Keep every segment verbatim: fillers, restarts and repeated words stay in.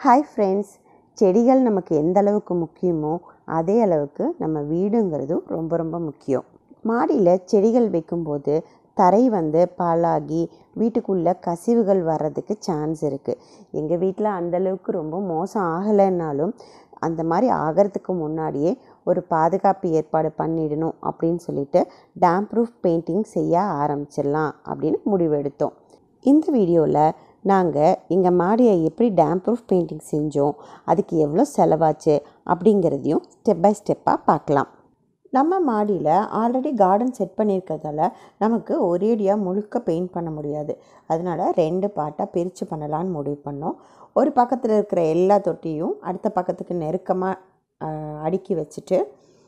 Hi friends, செடிகள் நமக்கு எந்த அளவுக்கு முக்கியமோ அதே அளவுக்கு நம்ம வீடுங்கிறதும் ரொம்ப ரொம்ப முக்கியம். மாடியில் செடிகள் வைக்கும்போது தரை வந்து பாழாகி வீட்டுக்குள்ளே கசிவுகள் வர்றதுக்கு சான்ஸ் இருக்குது. எங்கள் வீட்டில் அந்தளவுக்கு ரொம்ப மோசம் ஆகலைன்னாலும் அந்த மாதிரி ஆகிறதுக்கு முன்னாடியே ஒரு பாதுகாப்பு ஏற்பாடு பண்ணிடணும் அப்படின்னு சொல்லிட்டு டேம்ப் ப்ரூஃப் பெயிண்டிங் செய்ய ஆரம்பிச்சிடலாம் அப்படின்னு முடிவெடுத்தோம். இந்த வீடியோவில் நாங்கள் எங்கள் மாடியை எப்படி டேம்ப் ப்ரூஃப் பெயிண்டிங் செஞ்சோம், அதுக்கு எவ்வளோ செலவாச்சு அப்படிங்கிறதையும் ஸ்டெப் பை ஸ்டெப்பாக பார்க்கலாம். நம்ம மாடியில் ஆல்ரெடி கார்டன் செட் பண்ணியிருக்கிறதால நமக்கு ஒரேடியாக முழுக்க பெயிண்ட் பண்ண முடியாது. அதனால் ரெண்டு பார்ட்டாக பிரித்து பண்ணலான்னு முடிவு பண்ணோம். ஒரு பக்கத்தில் இருக்கிற எல்லா தொட்டியும் அடுத்த பக்கத்துக்கு நெருக்கமாக அடுக்கி வச்சுட்டு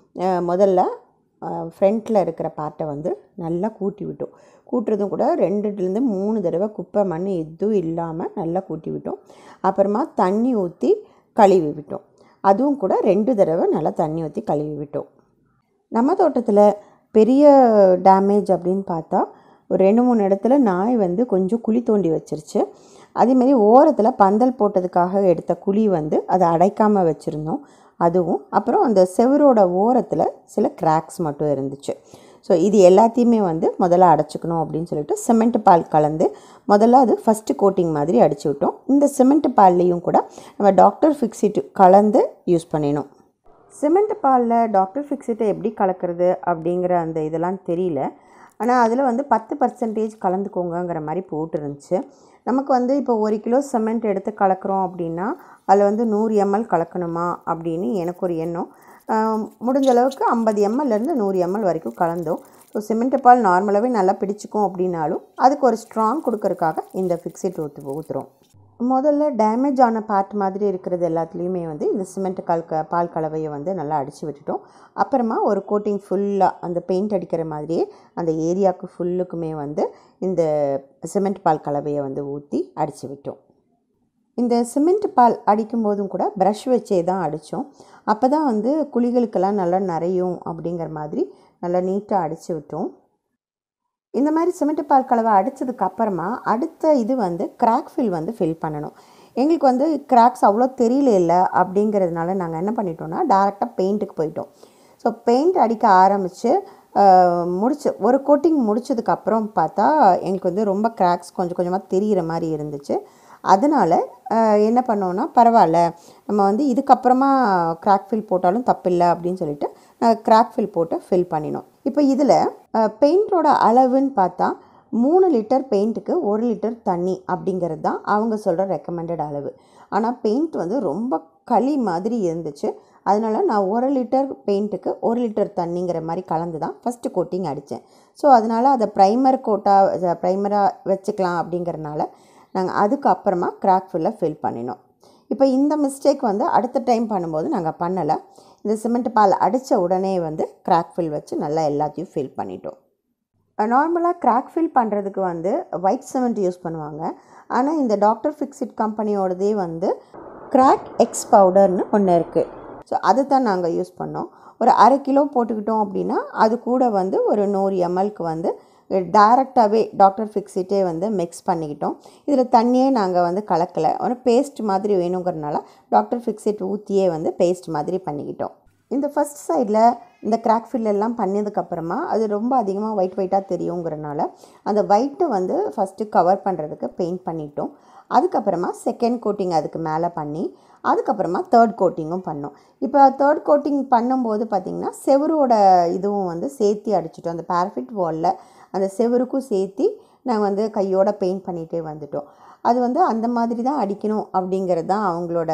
முதல்ல ஃப்ரண்ட்டில் இருக்கிற பார்ட்டை வந்து நல்லா கூட்டி விட்டோம். கூட்டுறதும் கூட ரெண்டுலேருந்து மூணு தடவை குப்பை மண் எதுவும் இல்லாமல் நல்லா கூட்டி விட்டோம். அப்புறமா தண்ணி ஊற்றி கழுவி விட்டோம். அதுவும் கூட ரெண்டு தடவை நல்லா தண்ணி ஊற்றி கழுவி விட்டோம். நம்ம தோட்டத்தில் பெரிய டேமேஜ் அப்படின்னு பார்த்தா ஒரு ரெண்டு மூணு இடத்துல நாய் வந்து கொஞ்சம் குழி தோண்டி வச்சிருச்சு. அதேமாரி ஓரத்தில் பந்தல் போட்டதுக்காக எடுத்த குழி வந்து அதை அடைக்காமல் வச்சுருந்தோம். அதுவும் அப்புறம் அந்த செவரோட ஓரத்தில் சில கிராக்ஸ் மட்டும் இருந்துச்சு. ஸோ இது எல்லாத்தையுமே வந்து முதல்ல அடைச்சிக்கணும் அப்படின்னு சொல்லிட்டு சிமெண்ட் பால் கலந்து முதல்ல அது ஃபஸ்ட்டு கோட்டிங் மாதிரி அடிச்சு விட்டோம். இந்த சிமெண்ட் பால்லையும் கூட நம்ம டாக்டர் ஃபிக்ஸிட் கலந்து யூஸ் பண்ணிடணும். சிமெண்ட் பாலில் டாக்டர் ஃபிக்ஸிட்டை எப்படி கலக்கிறது அப்படிங்கிற அந்த இதெல்லாம் தெரியல. ஆனால் அதில் வந்து பத்து பர்சன்டேஜ் கலந்துக்கோங்கிற மாதிரி போட்டுருந்துச்சு. நமக்கு வந்து இப்போ ஒரு கிலோ சிமெண்ட் எடுத்து கலக்கிறோம் அப்படின்னா அதில் வந்து நூறு எம்எல் கலக்கணுமா அப்படின்னு எனக்கு ஒரு எண்ணம். முடிஞ்ச அளவுக்கு ஐம்பது எம்எல்லேருந்து நூறு எம்எல் வரைக்கும் கலந்தோம். ஸோ சிமெண்ட் பால் நார்மலாகவே நல்லா பிடிச்சிக்கும் அப்படின்னாலும் அதுக்கு ஒரு ஸ்ட்ராங் கொடுக்கறதுக்காக இந்த ஃபிக்ஸிட் ஊற்று ஊற்றுறோம். முதல்ல டேமேஜ் ஆன பார்ட் மாதிரி இருக்கிறது எல்லாத்துலேயுமே வந்து இந்த சிமெண்ட் கல் க பால் கலவையை வந்து நல்லா அடித்து விட்டுட்டோம். அப்புறமா ஒரு கோட்டிங் ஃபுல்லாக அந்த பெயிண்ட் அடிக்கிற மாதிரியே அந்த ஏரியாவுக்கு ஃபுல்லுக்குமே வந்து இந்த சிமெண்ட் பால் கலவையை வந்து ஊற்றி அடித்து விட்டோம். இந்த சிமெண்ட் பால் அடிக்கும் போதும் கூட ப்ரஷ் வச்சே தான் அடித்தோம். அப்போ தான் வந்து குழிகளுக்கெல்லாம் நல்லா நிறையும் அப்படிங்கிற மாதிரி நல்லா நீட்டாக அடித்து விட்டோம். இந்த மாதிரி சிமெண்ட் பால் கலவை அடித்ததுக்கு அப்புறமா அடுத்த இது வந்து கிராக் ஃபில் வந்து ஃபில் பண்ணணும். எங்களுக்கு வந்து கிராக்ஸ் அவ்வளோ தெரியல இல்லை அப்படிங்கிறதுனால நாங்கள் என்ன பண்ணிட்டோம்னா டேரெக்டாக பெயிண்ட்டுக்கு போயிட்டோம். ஸோ பெயிண்ட் அடிக்க ஆரம்பித்து முடிச்சு ஒரு கோட்டிங் முடிச்சதுக்கப்புறம் பார்த்தா எங்களுக்கு வந்து ரொம்ப கிராக்ஸ் கொஞ்சம் கொஞ்சமாக தெரிகிற மாதிரி இருந்துச்சு. அதனால் என்ன பண்ணோன்னா பரவாயில்ல, நம்ம வந்து இதுக்கப்புறமா கிராக் ஃபில் போட்டாலும் தப்பில்லை அப்படின்னு சொல்லிட்டு நாங்கள் கிராக் ஃபில் போட்டு ஃபில் பண்ணினோம். இப்போ இதில் பெயிண்டோட அளவுன்னு பார்த்தா மூணு லிட்டர் பெயிண்ட்டுக்கு ஒரு லிட்டர் தண்ணி அப்படிங்கிறது தான் அவங்க சொல்கிற ரெக்கமெண்டட் அளவு. ஆனால் பெயிண்ட் வந்து ரொம்ப களி மாதிரி இருந்துச்சு. அதனால் நான் ஒரு லிட்டர் பெயிண்ட்டுக்கு ஒரு லிட்டர் தண்ணிங்கிற மாதிரி கலந்து தான் ஃபஸ்ட்டு கோட்டிங் அடித்தேன். ஸோ அதனால் அதை ப்ரைமர் கோட்டாக ப்ரைமராக வச்சுக்கலாம் அப்படிங்கிறனால நாங்கள் அதுக்கப்புறமா கிராக் ஃபில்லை ஃபில் பண்ணினோம். இப்போ இந்த மிஸ்டேக் வந்து அடுத்த டைம் பண்ணும்போது நாங்கள் பண்ணலை. இந்த சிமெண்ட் பால் அடித்த உடனே வந்து கிராக் ஃபில் வச்சு நல்லா எல்லாத்தையும் ஃபில் பண்ணிட்டோம். நார்மலாக கிராக் ஃபில் பண்ணுறதுக்கு வந்து ஒயிட் சிமெண்ட் யூஸ் பண்ணுவாங்க. ஆனால் இந்த டாக்டர் ஃபிக்ஸிட் கம்பெனியோடதே வந்து கிராக் எக்ஸ் பவுடர்னு ஒன்று இருக்குது. ஸோ அது தான் நாங்கள் யூஸ் பண்ணோம். ஒரு அரை கிலோ போட்டுக்கிட்டோம் அப்படின்னா அது கூட வந்து ஒரு நூறு எம்எல்க்கு வந்து டைரெக்டாகவே டாக்டர் ஃபிக்ஸிட்டே வந்து மிக்ஸ் பண்ணிக்கிட்டோம். இதில் தண்ணியே நாங்கள் வந்து கலக்கலை. ஒரு பேஸ்ட் மாதிரி வேணுங்கிறதுனால டாக்டர் ஃபிக்ஸிட் ஊற்றியே வந்து பேஸ்ட் மாதிரி பண்ணிக்கிட்டோம். இந்த ஃபஸ்ட் சைடில் இந்த கிராக் ஃபில் எல்லாம் பண்ணதுக்கப்புறமா அது ரொம்ப அதிகமாக ஒயிட் ஒயிட்டாக தெரியுங்கிறனால அந்த ஒயிட்டை வந்து ஃபஸ்ட்டு கவர் பண்ணுறதுக்கு பெயிண்ட் பண்ணிட்டோம். அதுக்கப்புறமா செகண்ட் கோட்டிங் அதுக்கு மேலே பண்ணி அதுக்கப்புறமா தேர்ட் கோட்டிங்கும் பண்ணோம். இப்போ தேர்ட் கோட்டிங் பண்ணும்போது பார்த்திங்கன்னா செவரோட இதுவும் வந்து சேர்த்தி அடிச்சிட்டோம். அந்த பேரஃபிட் வாலில் அந்த செவருக்கும் சேர்த்தி நாங்கள் வந்து கையோட பெயிண்ட் பண்ணிகிட்டே வந்துட்டோம். அது வந்து அந்த மாதிரி தான் அடிக்கணும் அப்படிங்கிறது தான் அவங்களோட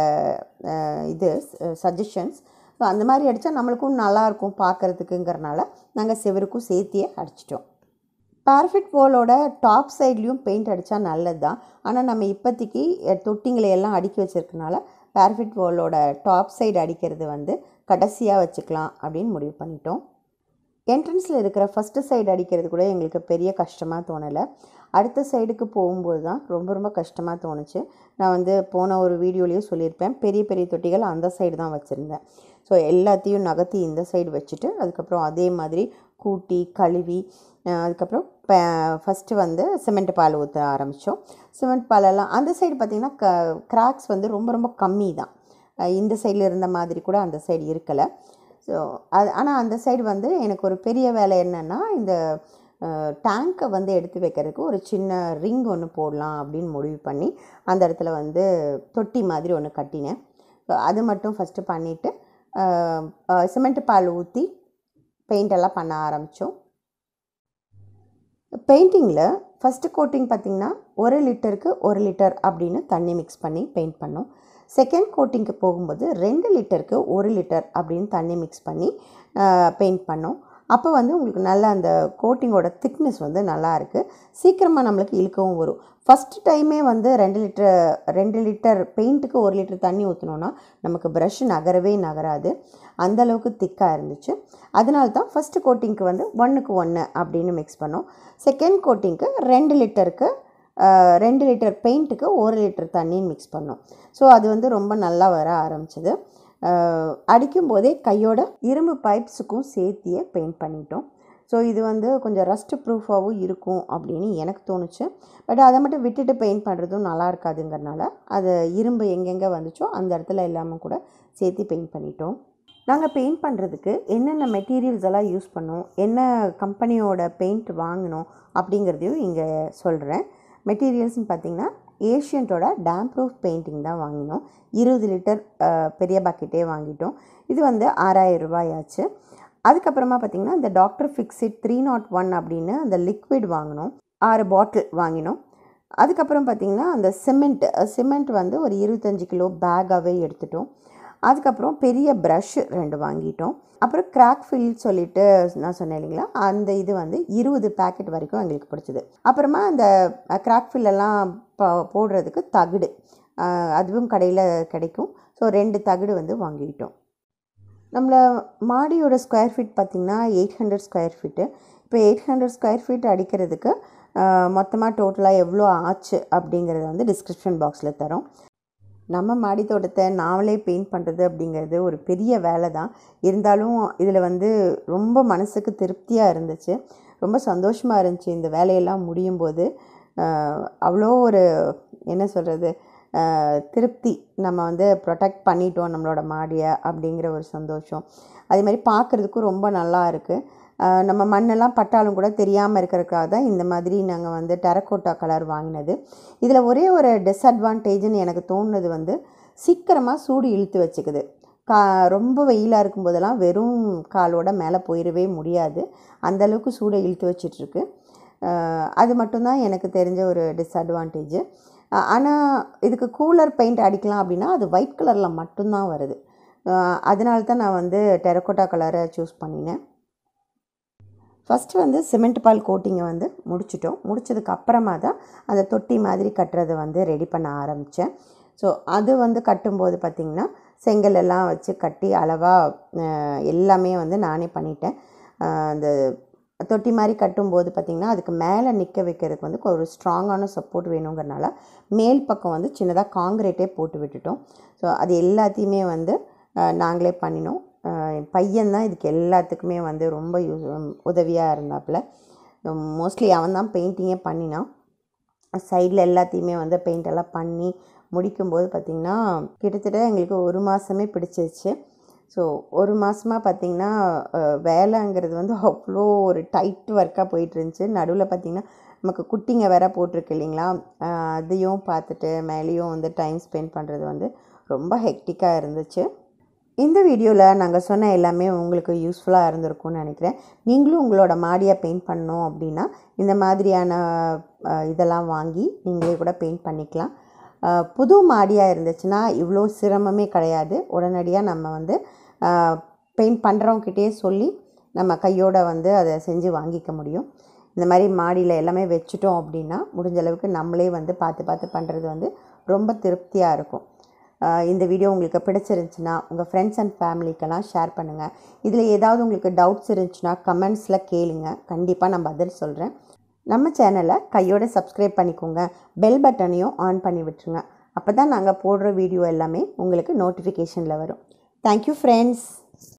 இது சஜஷன்ஸ். ஸோ அந்த மாதிரி அடித்தா நம்மளுக்கும் நல்லாயிருக்கும் பார்க்குறதுக்குங்கிறனால நாங்கள் செவருக்கும் சேர்த்தியே அடிச்சிட்டோம். பேரஃபிட் வாலோட டாப் சைட்லேயும் பெயிண்ட் அடித்தா நல்லது தான். ஆனால் நம்ம இப்போதைக்கு தொட்டிங்களை எல்லாம் அடுக்கி வச்சுருக்கனால பேரஃபிட் வாலோட டாப் சைடு அடிக்கிறது வந்து கடைசியாக வச்சுக்கலாம் அப்படின்னு முடிவு பண்ணிட்டோம். என்ட்ரன்ஸில் இருக்கிற ஃபஸ்ட்டு சைடு அடிக்கிறது கூட எங்களுக்கு பெரிய கஷ்டமாக தோணலை. அடுத்த சைடுக்கு போகும்போது தான் ரொம்ப ரொம்ப கஷ்டமாக தோணுச்சு. நான் வந்து போன ஒரு வீடியோலேயே சொல்லியிருப்பேன், பெரிய பெரிய தொட்டிகள் அந்த சைடு தான் வச்சுருந்தேன். ஸோ எல்லாத்தையும் நகர்த்தி இந்த சைடு வச்சுட்டு அதுக்கப்புறம் அதே மாதிரி கூட்டி கழுவி அதுக்கப்புறம் ஃபஸ்ட்டு வந்து சிமெண்ட் பால் ஊற்ற ஆரம்பித்தோம். சிமெண்ட் பாலெல்லாம் அந்த சைடு பார்த்திங்கன்னா க கிராக்ஸ் வந்து ரொம்ப ரொம்ப கம்மி தான். இந்த சைடில் இருந்த மாதிரி கூட அந்த சைடு இருக்கலை. ஸோ அது ஆனால் அந்த சைடு வந்து எனக்கு ஒரு பெரிய வேலை என்னென்னா, இந்த டேங்க்கை வந்து எடுத்து வைக்கிறதுக்கு ஒரு சின்ன ரிங் ஒன்று போடலாம் அப்படின்னு முடிவு பண்ணி அந்த இடத்துல வந்து தொட்டி மாதிரி ஒன்று கட்டினேன். ஸோ அது மட்டும் ஃபஸ்ட்டு பண்ணிவிட்டு சிமெண்ட் பால் ஊற்றி பெயிண்டெல்லாம் பண்ண ஆரம்பித்தோம். பெயிண்டிங்கில் ஃபஸ்ட்டு கோட்டிங் பார்த்திங்கன்னா ஒரு லிட்டருக்கு ஒரு லிட்டர் அப்படின்னு தண்ணி மிக்ஸ் பண்ணி பெயிண்ட் பண்ணோம். செகண்ட் கோட்டிங்க்கு போகும்போது ரெண்டு லிட்டருக்கு ஒரு லிட்டர் அப்படின்னு தண்ணி மிக்ஸ் பண்ணி பெயிண்ட் பண்ணோம். அப்போ வந்து உங்களுக்கு நல்லா அந்த கோட்டிங்கோட திக்னஸ் வந்து நல்லா இருக்குது. சீக்கிரமாக நம்மளுக்கு இழுக்கவும் வரும். ஃபஸ்ட்டு டைமே வந்து ரெண்டு லிட்டர் ரெண்டு லிட்டர் பெயிண்ட்டுக்கு ஒரு லிட்டர் தண்ணி ஊற்றினோன்னா நமக்கு ப்ரஷ் நகரவே நகராது. அந்தளவுக்கு திக்காக இருந்துச்சு. அதனால தான் ஃபஸ்ட்டு கோட்டிங்க்கு வந்து ஒன்றுக்கு ஒன்று அப்படின்னு மிக்ஸ் பண்ணோம். செகண்ட் கோட்டிங்க்கு ரெண்டு லிட்டருக்கு ரெண்டு லிட்டர் பெயிண்ட்டுக்கு ஒரு லிட்டர் தண்ணின்னு மிக்ஸ் பண்ணோம். ஸோ அது வந்து ரொம்ப நல்லா வர ஆரம்பிச்சிது. அடிக்கும்போதே கையோட இரும்பு பைப்ஸுக்கும் சேர்த்தியே பெயிண்ட் பண்ணிட்டோம். ஸோ இது வந்து கொஞ்சம் ரஸ்ட் ப்ரூஃபாகவும் இருக்கும் அப்படின்னு எனக்கு தோணுச்சு. பட் அதை மட்டும் விட்டுட்டு பெயிண்ட் பண்ணுறதும் நல்லா இருக்காதுங்கிறனால அது இரும்பு எங்கெங்கே வந்துச்சோ அந்த இடத்துல எல்லாமே கூட சேர்த்து பெயிண்ட் பண்ணிட்டோம். நாங்கள் பெயிண்ட் பண்ணுறதுக்கு என்னென்ன மெட்டீரியல்ஸ் எல்லாம் யூஸ் பண்ணோம், என்ன கம்பெனியோட பெயிண்ட் வாங்கினோம் அப்படிங்கிறதையும் இங்கே சொல்கிறேன். மெட்டீரியல்ஸ்னு பார்த்திங்கன்னா ஏஷியன்ட்டோட டேம்ப் ப்ரூஃப் பெயிண்டிங் தான் வாங்கினோம். இருபது லிட்டர் பெரிய பாக்கெட்டே வாங்கிட்டோம். இது வந்து ஆறாயிரம் ரூபாய் ஆச்சு. அதுக்கப்புறமா பார்த்திங்கன்னா இந்த doctor fixed three nought one அப்படின்னு அந்த லிக்விட் வாங்கினோம். ஆறு பாட்டில் வாங்கினோம். அதுக்கப்புறம் பார்த்திங்கன்னா அந்த சிமெண்ட் சிமெண்ட் வந்து ஒரு இருபத்தஞ்சி கிலோ பேக்காகவே எடுத்துட்டோம். அதுக்கப்புறம் பெரிய ப்ரஷ் ரெண்டு வாங்கிட்டோம். அப்புறம் கிராக் ஃபில் சொல்லிவிட்டு நான் சொன்னேன் இல்லைங்களா, அந்த இது வந்து இருபது பேக்கெட் வரைக்கும் எங்களுக்கு பிடிச்சிது. அப்புறமா அந்த கிராக் ஃபில்லெல்லாம் ப போடுறதுக்கு தகுடு, அதுவும் கடையில் கிடைக்கும். ஸோ ரெண்டு தகுடு வந்து வாங்கிட்டோம். நம்மள மாடியோட ஸ்கொயர் ஃபீட் பார்த்திங்கன்னா எயிட் ஹண்ட்ரட் ஸ்கொயர் ஃபீட்டு. இப்போ எயிட் ஹண்ட்ரட் ஸ்கொயர் ஃபீட் அடிக்கிறதுக்கு மொத்தமாக டோட்டலாக எவ்வளோ ஆச்சு அப்படிங்கிறத வந்து டிஸ்கிரிப்ஷன் பாக்ஸில் தரோம். நம்ம மாடி தோட்டத்தை நாமளே பெயிண்ட் பண்ணுறது அப்படிங்கிறது ஒரு பெரிய வேலை தான். இருந்தாலும் இதில் வந்து ரொம்ப மனசுக்கு திருப்தியாக இருந்துச்சு. ரொம்ப சந்தோஷமாக இருந்துச்சு இந்த வேலையெல்லாம் முடியும் போது. அவ்வளோ ஒரு என்ன சொல்கிறது, திருப்தி. நம்ம வந்து ப்ரொடெக்ட் பண்ணிட்டோம் நம்மளோட மாடியை அப்படிங்கிற ஒரு சந்தோஷம். அதே மாதிரி பார்க்குறதுக்கும் ரொம்ப நல்லா இருக்குது. நம்ம மண்ணெல்லாம் பட்டாலும் கூட தெரியாமல் இருக்கிறதுக்காக தான் இந்த மாதிரி நாங்கள் வந்து டெரக்கோட்டா கலர் வாங்கினது. இதில் ஒரே ஒரு டிஸ்அட்வான்டேஜ்னு எனக்கு தோணுது வந்து சீக்கிரமாக சூடு இழுத்து வச்சுக்குது. கா ரொம்ப வெயிலாக இருக்கும்போதெல்லாம் வெறும் காலோட மேலே போயிடவே முடியாது. அந்தளவுக்கு சூடை இழுத்து வச்சிட்ருக்கு. அது மட்டும்தான் எனக்கு தெரிஞ்ச ஒரு டிஸ்அட்வான்டேஜ். ஆனால் இதுக்கு கூலர் பெயிண்ட் அடிக்கலாம் அப்படின்னா அது ஒயிட் கலரில் மட்டும்தான் வருது. அதனால தான் நான் வந்து டெரக்கோட்டா கலரை சூஸ் பண்ணினேன். ஃபஸ்ட்டு வந்து சிமெண்ட் பால் கோட்டிங்கை வந்து முடிச்சிட்டோம். முடித்ததுக்கு அப்புறமா தான் அந்த தொட்டி மாதிரி கட்டுறதை வந்து ரெடி பண்ண ஆரம்பித்தேன். ஸோ அது வந்து கட்டும்போது பார்த்திங்கன்னா செங்கல் எல்லாம் வச்சு கட்டி அளவாக எல்லாமே வந்து நானே பண்ணிட்டேன். அந்த தொட்டி மாதிரி கட்டும்போது பார்த்திங்கன்னா அதுக்கு மேலே நிற்க வைக்கிறதுக்கு வந்து ஒரு ஸ்ட்ராங்கான சப்போர்ட் வேணுங்கிறனால மேல் பக்கம் வந்து சின்னதாக காங்கிரீட்டே போட்டு விட்டுட்டோம். ஸோ அது எல்லாத்தையுமே வந்து நாங்களே பண்ணினோம். என் பையன்தான் இதுக்கு எல்லாத்துக்குமே வந்து ரொம்ப யூஸ் உதவியாக இருந்தாப்புல. மோஸ்ட்லி அவன் தான் பெயிண்டிங்கே பண்ணினான். சைடில் எல்லாத்தையுமே வந்து பெயிண்டெல்லாம் பண்ணி முடிக்கும்போது பார்த்திங்கன்னா கிட்டத்தட்ட எங்களுக்கு ஒரு மாதமே பிடிச்சிருச்சு. ஸோ ஒரு மாதமாக பார்த்திங்கன்னா வேலைங்கிறது வந்து அவ்வளோ ஒரு டைட் ஒர்க்காக போயிட்டுருந்துச்சு. நடுவில் பார்த்திங்கன்னா நமக்கு குட்டிங்க வேற போட்டிருக்கு இல்லைங்களா, அதையும் பார்த்துட்டு மேலேயும் வந்து டைம் ஸ்பெண்ட் பண்ணுறது வந்து ரொம்ப ஹெக்டிக்காக இருந்துச்சு. இந்த வீடியோவில் நாங்கள் சொன்ன எல்லாமே உங்களுக்கு யூஸ்ஃபுல்லாக இருந்திருக்கும்னு நினைக்கிறேன். நீங்களும் உங்களோட மாடியை பெயிண்ட் பண்ணணும் அப்படின்னா இந்த மாதிரியான இதெல்லாம் வாங்கி நீங்களே கூட பெயிண்ட் பண்ணிக்கலாம். புது மாடியாக இருந்துச்சுன்னா இவ்வளோ சிரமமே கிடையாது. உடனடியாக நம்ம வந்து பெயிண்ட் பண்ணுறவங்ககிட்டே சொல்லி நம்ம கையோடு வந்து அதை செஞ்சு வாங்கிக்க முடியும். இந்த மாதிரி மாடியில் எல்லாமே வச்சுட்டோம் அப்படின்னா முடிஞ்ச அளவுக்கு நம்மளே வந்து பார்த்து பார்த்து பண்ணுறது வந்து ரொம்ப திருப்தியாக இருக்கும். இந்த வீடியோ உங்களுக்கு பிடிச்சிருந்துச்சுன்னா உங்கள் ஃப்ரெண்ட்ஸ் அண்ட் ஃபேமிலிக்கெல்லாம் ஷேர் பண்ணுங்கள். இதில் ஏதாவது உங்களுக்கு டவுட்ஸ் இருந்துச்சுன்னா கமெண்ட்ஸில் கேளுங்க, கண்டிப்பாக நான் பதில் சொல்கிறேன். நம்ம சேனலை கையோடு சப்ஸ்கிரைப் பண்ணிக்கோங்க, பெல் பட்டனையும் ஆன் பண்ணி விட்டுருங்க. அப்போ தான் நாங்கள் போடுற வீடியோ எல்லாமே உங்களுக்கு நோட்டிஃபிகேஷனில் வரும். Thank you friends.